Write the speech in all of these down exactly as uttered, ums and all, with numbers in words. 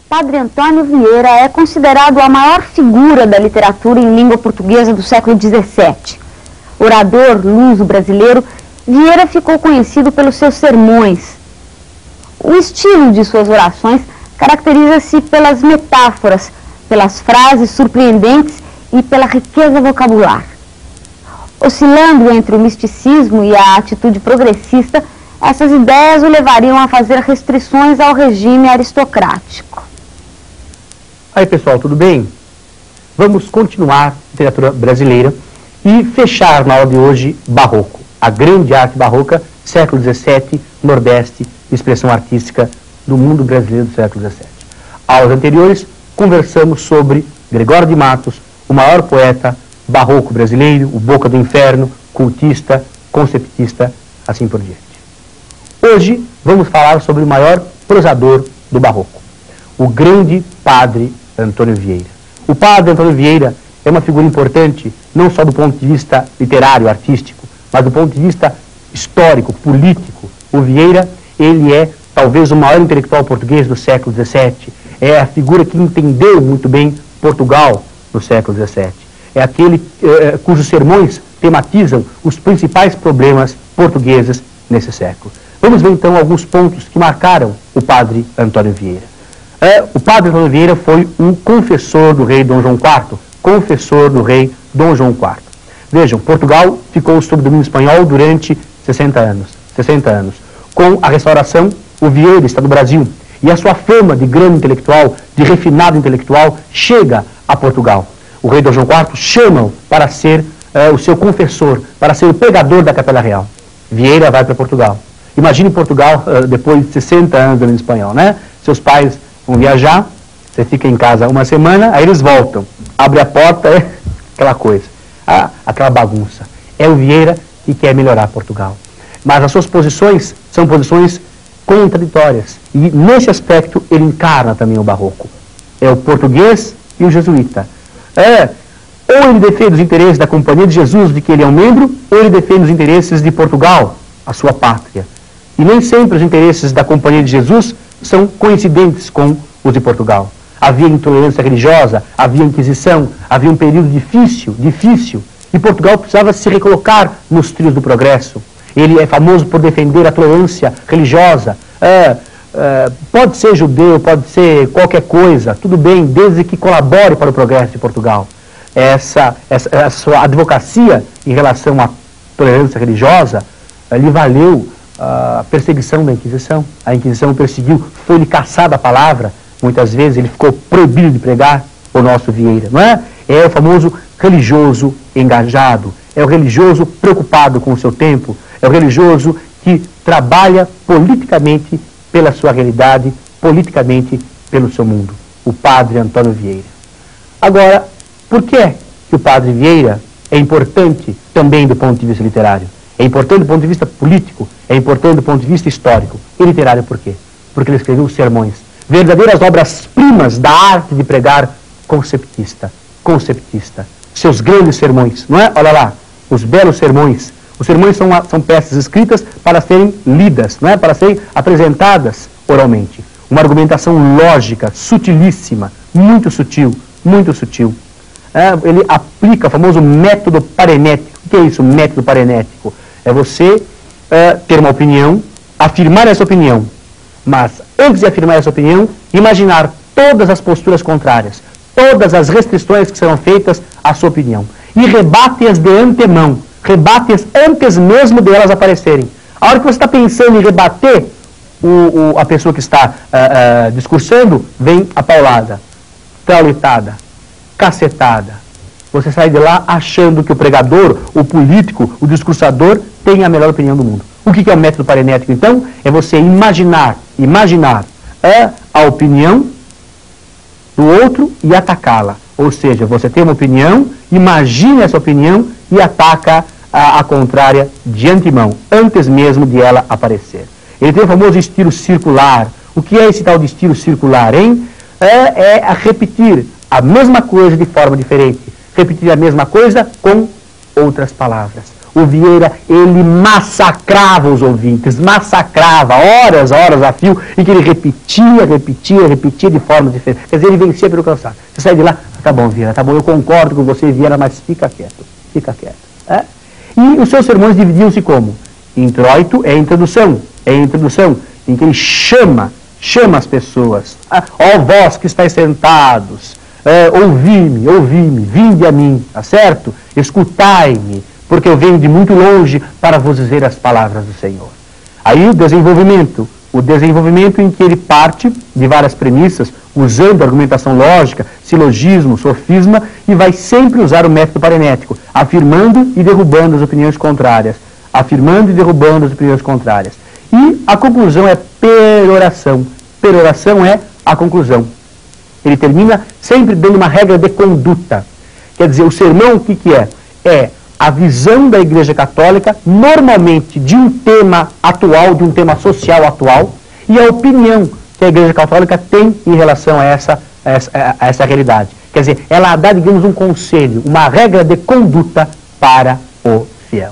Padre Antônio Vieira é considerado a maior figura da literatura em língua portuguesa do século dezessete. Orador luso brasileiro, Vieira ficou conhecido pelos seus sermões. O estilo de suas orações caracteriza-se pelas metáforas, pelas frases surpreendentes e pela riqueza vocabular. Oscilando entre o misticismo e a atitude progressista, essas ideias o levariam a fazer restrições ao regime aristocrático. Aí pessoal, tudo bem? Vamos continuar a literatura brasileira e fechar na aula de hoje Barroco, a grande arte barroca, século dezessete, Nordeste, expressão artística do mundo brasileiro do século dezessete. Aulas anteriores, conversamos sobre Gregório de Matos, o maior poeta barroco brasileiro, o Boca do Inferno, cultista, conceptista, assim por diante. Hoje vamos falar sobre o maior prosador do barroco, o grande Padre Antônio Vieira. O Padre Antônio Vieira é uma figura importante, não só do ponto de vista literário, artístico, mas do ponto de vista histórico, político. O Vieira, ele é talvez o maior intelectual português do século dezessete, é a figura que entendeu muito bem Portugal no século dezessete. É aquele eh, cujos sermões tematizam os principais problemas portugueses nesse século. Vamos ver então alguns pontos que marcaram o Padre Antônio Vieira. É, o Padre Antônio Vieira foi um confessor do rei Dom João quarto, confessor do rei Dom João quarto. Vejam, Portugal ficou sob domínio espanhol durante sessenta anos. sessenta anos. Com a restauração, o Vieira está no Brasil e a sua fama de grande intelectual, de refinado intelectual, chega a Portugal. O rei Dom João quarto chama-o para ser uh, o seu confessor, para ser o pregador da Capela Real. Vieira vai para Portugal. Imagine Portugal uh, depois de sessenta anos do domínio espanhol, né? Seus pais vão viajar, você fica em casa uma semana, aí eles voltam. Abre a porta, é aquela coisa, ah, aquela bagunça. É o Vieira que quer melhorar Portugal. Mas as suas posições são posições contraditórias. E nesse aspecto ele encarna também o barroco. É o português e o jesuíta. É, ou ele defende os interesses da Companhia de Jesus, de que ele é um membro, ou ele defende os interesses de Portugal, a sua pátria. E nem sempre os interesses da Companhia de Jesus são coincidentes com os de Portugal. Havia intolerância religiosa, havia Inquisição, havia um período difícil, difícil, e Portugal precisava se recolocar nos trilhos do progresso. Ele é famoso por defender a tolerância religiosa. É, é, pode ser judeu, pode ser qualquer coisa, tudo bem, desde que colabore para o progresso de Portugal. Essa, essa, essa sua advocacia em relação à tolerância religiosa lhe valeu a perseguição da Inquisição. A Inquisição o perseguiu, foi-lhe caçada a palavra, muitas vezes ele ficou proibido de pregar, o nosso Vieira, não é? É o famoso religioso engajado, é o religioso preocupado com o seu tempo, é o religioso que trabalha politicamente pela sua realidade, politicamente pelo seu mundo, o Padre Antônio Vieira. Agora, por que que o Padre Vieira é importante também do ponto de vista literário? É importante do ponto de vista político, é importante do ponto de vista histórico. E literário por quê? Porque ele escreveu sermões, verdadeiras obras-primas da arte de pregar conceptista, conceptista. Seus grandes sermões, não é? Olha lá, os belos sermões. Os sermões são, são peças escritas para serem lidas, não é? Para serem apresentadas oralmente. Uma argumentação lógica, sutilíssima, muito sutil, muito sutil. É, ele aplica o famoso método parenético. O que é isso, método parenético? É você é, ter uma opinião, afirmar essa opinião, mas antes de afirmar essa opinião, imaginar todas as posturas contrárias, todas as restrições que serão feitas à sua opinião, e rebate-as de antemão, rebate-as antes mesmo de elas aparecerem. A hora que você está pensando em rebater o, o, a pessoa que está uh, uh, discursando, vem a paulada, traulitada, cacetada. Você sai de lá achando que o pregador, o político, o discursador tem a melhor opinião do mundo. O que é o método parenético, então? É você imaginar, imaginar é, a opinião do outro e atacá-la. Ou seja, você tem uma opinião, imagina essa opinião e ataca a, a contrária de antemão, antes mesmo de ela aparecer. Ele tem o famoso estilo circular. O que é esse tal de estilo circular, hein? É, é a repetir a mesma coisa de forma diferente. Repetir a mesma coisa com outras palavras. o Vieira, ele massacrava os ouvintes, massacrava, horas, horas a fio, e que ele repetia, repetia, repetia de forma diferente. Quer dizer, ele vencia pelo cansaço. Você sai de lá, tá bom, Vieira, tá bom, eu concordo com você, Vieira, mas fica quieto, fica quieto. É? E os seus sermões dividiam-se como? Introito é introdução, é introdução, em que ele chama, chama as pessoas. Ó oh, vós que estáis sentados, é, ouvi-me, ouvi-me, vinde a mim, tá certo? Escutai-me, porque eu venho de muito longe para vos dizer as palavras do Senhor. Aí o desenvolvimento, o desenvolvimento em que ele parte de várias premissas, usando argumentação lógica, silogismo, sofisma, e vai sempre usar o método parenético, afirmando e derrubando as opiniões contrárias, afirmando e derrubando as opiniões contrárias. E a conclusão é peroração. Peroração é a conclusão. Ele termina sempre dando uma regra de conduta. Quer dizer, o sermão o que, que é? É a visão da Igreja Católica, normalmente de um tema atual, de um tema social atual, e a opinião que a Igreja Católica tem em relação a essa, a essa, a essa realidade. Quer dizer, ela dá, digamos, um conselho, uma regra de conduta para o fiel.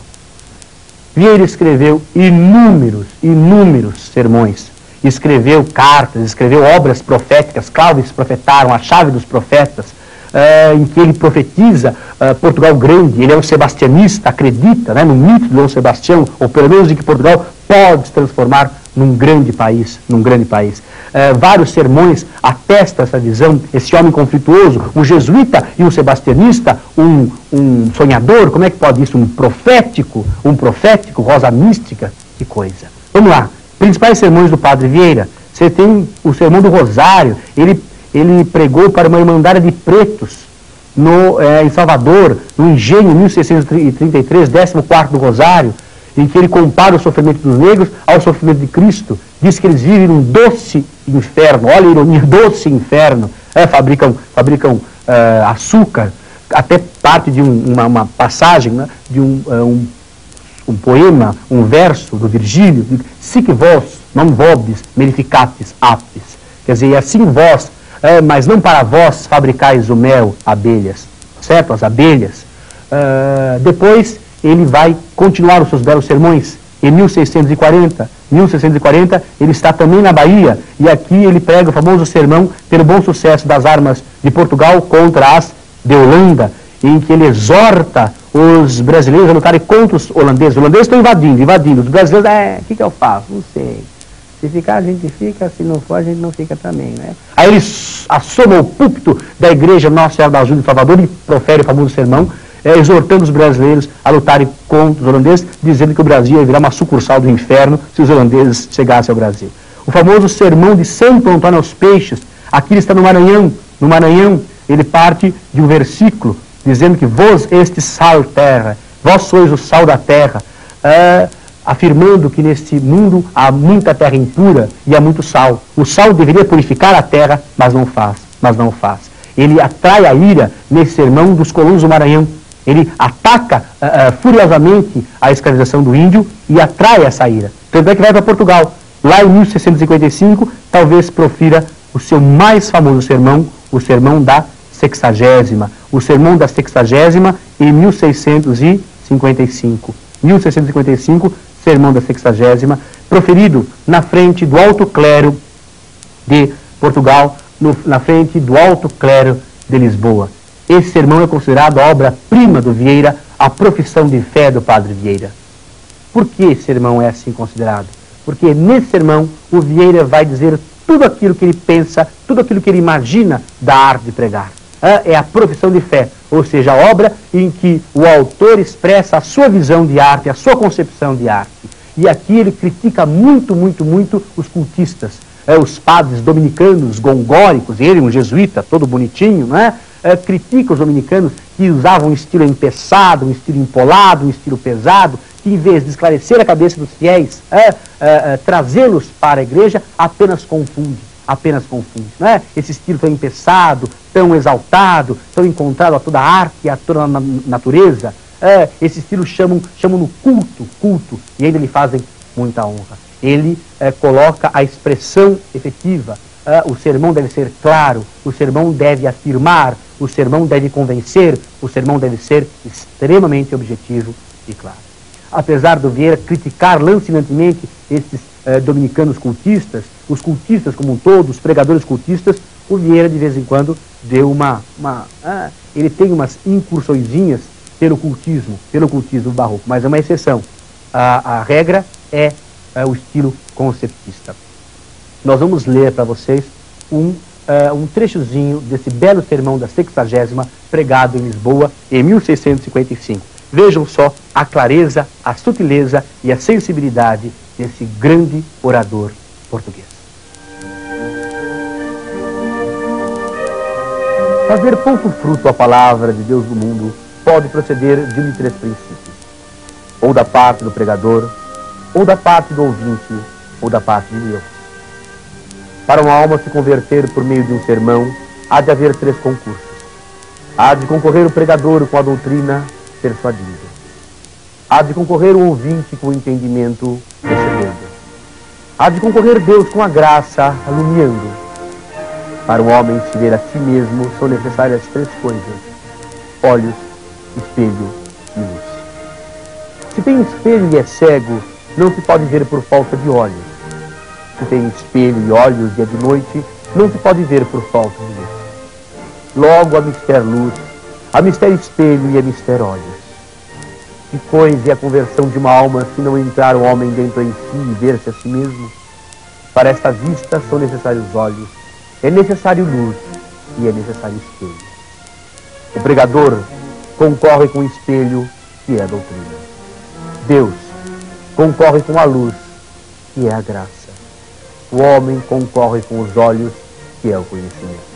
Vieira escreveu inúmeros, inúmeros sermões. Escreveu cartas, escreveu obras proféticas, Cláudios profetaram, a chave dos profetas, Uh, em que ele profetiza uh, Portugal grande. Ele é um sebastianista, acredita, né, no mito de Dom Sebastião, ou pelo menos de que Portugal pode se transformar num grande país, num grande país. Uh, vários sermões atestam essa visão, esse homem conflituoso, um jesuíta e um sebastianista, um, um sonhador, como é que pode isso? Um profético, um profético, rosa mística, que coisa. Vamos lá, principais sermões do Padre Vieira. Você tem o sermão do Rosário, ele Ele pregou para uma irmandade de pretos no, é, em Salvador, no Engenho, mil seiscentos e trinta e três, décimo quarto do Rosário, em que ele compara o sofrimento dos negros ao sofrimento de Cristo. Diz que eles vivem num doce inferno, olha a ironia, doce inferno. É, fabricam fabricam é, açúcar, até parte de um, uma, uma passagem, né, de um, é, um, um poema, um verso do Virgílio, sic vos non vobis melificatis apis. Quer dizer, assim vós, É, mas não para vós fabricais o mel, abelhas, certo? As abelhas. Uh, depois ele vai continuar os seus belos sermões. Em mil seiscentos e quarenta, mil seiscentos e quarenta, ele está também na Bahia, e aqui ele prega o famoso sermão pelo bom sucesso das armas de Portugal contra as de Holanda, em que ele exorta os brasileiros a lutarem contra os holandeses. Os holandeses estão invadindo, invadindo. Os brasileiros, é, o que, que eu faço? Não sei. Se ficar, a gente fica, se não for, a gente não fica também, né? Aí ele assoma o púlpito da igreja Nossa Senhora da Ajuda de Salvador e profere o famoso sermão, é, exortando os brasileiros a lutarem contra os holandeses, dizendo que o Brasil ia virar uma sucursal do inferno se os holandeses chegassem ao Brasil. O famoso sermão de Santo Antônio aos Peixes, aqui ele está no Maranhão. No Maranhão, ele parte de um versículo, dizendo que vós este sal terra, vós sois o sal da terra, é, afirmando que neste mundo há muita terra impura e há muito sal. O sal deveria purificar a terra, mas não faz, mas não faz. Ele atrai a ira nesse sermão dos colonos do Maranhão. Ele ataca uh, uh, furiosamente a escravização do índio e atrai essa ira. Tanto é que vai para Portugal. Lá em mil seiscentos e cinquenta e cinco, talvez profira o seu mais famoso sermão, o sermão da sexagésima. O sermão da sexagésima em mil seiscentos e cinquenta e cinco. mil seiscentos e cinquenta e cinco, sermão da sexagésima, proferido na frente do alto clero de Portugal, no, na frente do alto clero de Lisboa. Esse sermão é considerado a obra-prima do Vieira, a profissão de fé do Padre Vieira. Por que esse sermão é assim considerado? Porque nesse sermão o Vieira vai dizer tudo aquilo que ele pensa, tudo aquilo que ele imagina da arte de pregar. É a profissão de fé, ou seja, a obra em que o autor expressa a sua visão de arte, a sua concepção de arte. E aqui ele critica muito, muito, muito os cultistas, é, os padres dominicanos, gongóricos, ele, um jesuíta, todo bonitinho, não é? É, critica os dominicanos que usavam um estilo empeçado, um estilo empolado, um estilo pesado, que em vez de esclarecer a cabeça dos fiéis, é, é, é, trazê-los para a igreja, apenas confunde. apenas confunde, não é? Esse estilo tão empeçado, tão exaltado, tão encontrado a toda a arte e a toda a natureza, é, esse estilo chamam, chamam no culto, culto, e ainda lhe fazem muita honra. Ele é, coloca a expressão efetiva, é, o sermão deve ser claro, o sermão deve afirmar, o sermão deve convencer, o sermão deve ser extremamente objetivo e claro. apesar do Vieira criticar lancinantemente esses eh, dominicanos cultistas, os cultistas como um todo, os pregadores cultistas, o Vieira de vez em quando deu uma... uma ah, ele tem umas incursõezinhas pelo cultismo, pelo cultismo barroco, mas é uma exceção. A, a regra é, é o estilo conceptista. Nós vamos ler para vocês um, uh, um trechozinho desse belo sermão da sexagésima pregado em Lisboa em mil seiscentos e cinquenta e cinco. Vejam só a clareza, a sutileza e a sensibilidade desse grande orador português. Fazer pouco fruto a palavra de Deus no mundo pode proceder de um de três princípios: ou da parte do pregador, ou da parte do ouvinte, ou da parte de Deus. Para uma alma se converter por meio de um sermão, há de haver três concursos. Há de concorrer o pregador com a doutrina, persuadindo. Há de concorrer o ouvinte com o entendimento, recebendo. Há de concorrer Deus com a graça, alumiando. Para o homem se ver a si mesmo, são necessárias três coisas: olhos, espelho e luz. Se tem espelho e é cego, não se pode ver por falta de olhos. Se tem espelho e olhos e é de noite, não se pode ver por falta de luz. Logo há mister luz, há mister espelho e há mister olhos. Que coisa é a conversão de uma alma se não entrar o homem dentro em si e ver-se a si mesmo? Para esta vista são necessários olhos, é necessário luz e é necessário espelho. O pregador concorre com o espelho, que é a doutrina. Deus concorre com a luz, que é a graça. O homem concorre com os olhos, que é o conhecimento.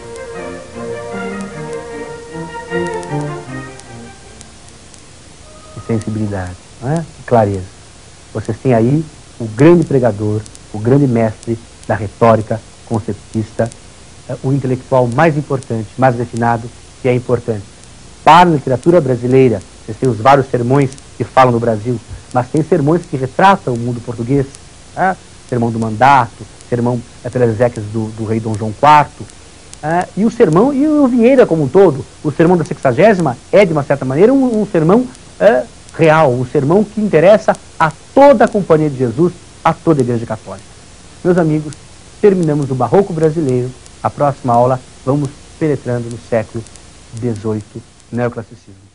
Que sensibilidade, não é? Que clareza. Vocês têm aí o grande pregador, o grande mestre da retórica conceptista, o intelectual mais importante, mais refinado, que é importante. Para a literatura brasileira, vocês têm os vários sermões que falam do Brasil, mas tem sermões que retratam o mundo português, né? Sermão do Mandato, sermão é, pelas exéquias do, do rei Dom João quarto, é, e o sermão, e o Vieira como um todo, o sermão da sexagésima é, de uma certa maneira, um, um sermão é, real, um sermão que interessa a toda a Companhia de Jesus, a toda a Igreja Católica. Meus amigos, terminamos o Barroco brasileiro. A próxima aula vamos penetrando no século dezoito, neoclassicismo.